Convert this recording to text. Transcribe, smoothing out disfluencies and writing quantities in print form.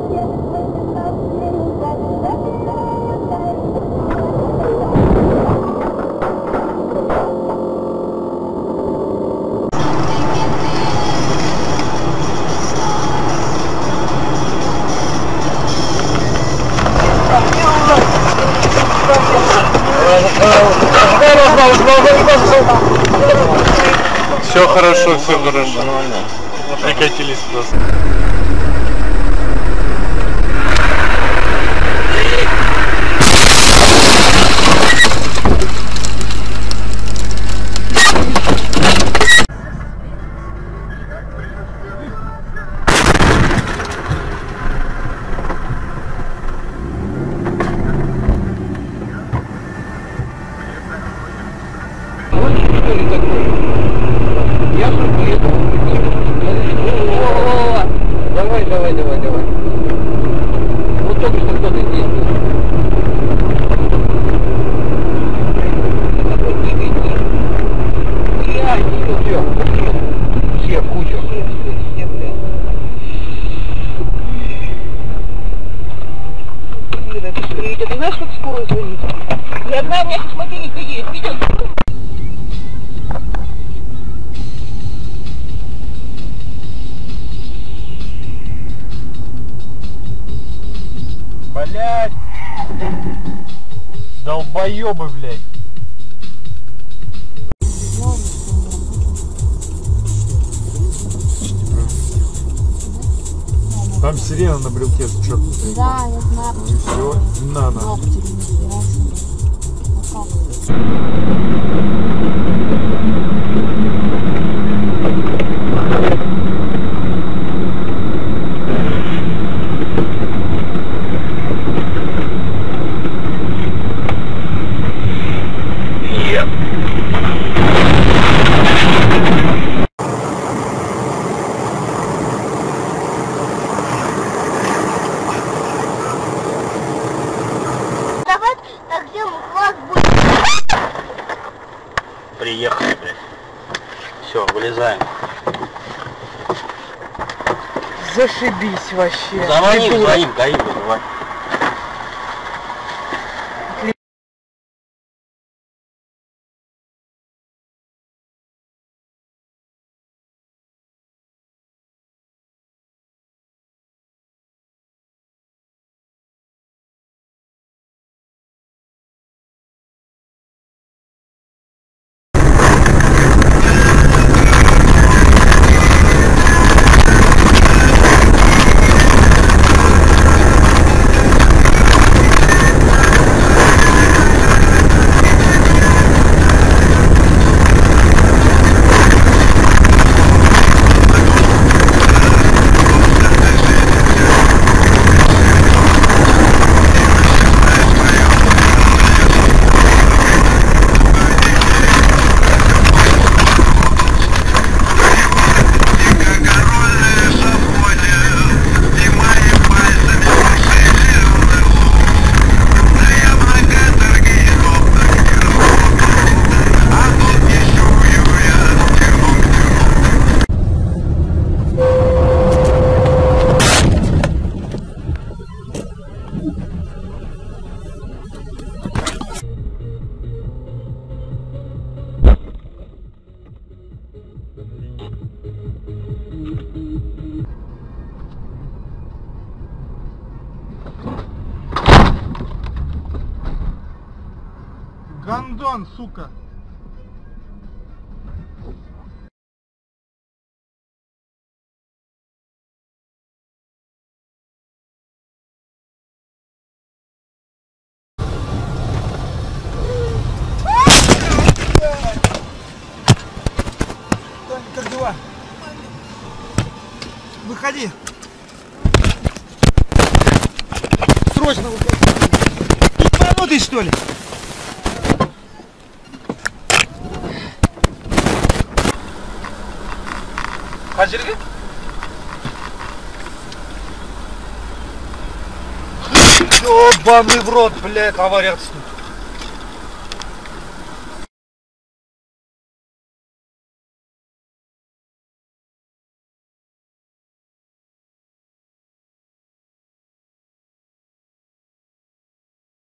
Все хорошо, все хорошо. Нормально. Прикатились просто. Давай. Вот только что кто-то здесь был. Все в кучу. Ты знаешь, как скоро звонить? Я знаю, у меня сейчас мобильник есть, видел? Блять! Долбоёбы, блять! Там сирена на брелке чёрт. Да, я знаю. И все, нано. Приехали, блядь. Все, вылезаем. Зашибись вообще. Звоним, гаим, давай. Гандон, сука! Тони, как дела? Выходи! Срочно выходи! Ебанутый, что ли? Hazırlık. Ёбаный в рот, блядь, авария.